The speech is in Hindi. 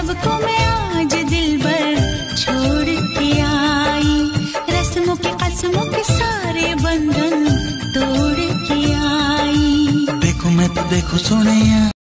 सबको मैं आज दिल भर छोड़ के आई, रस्मों के कसमों के सारे बंधन तोड़ के आई। देखो मैं तो देखो सोनिया।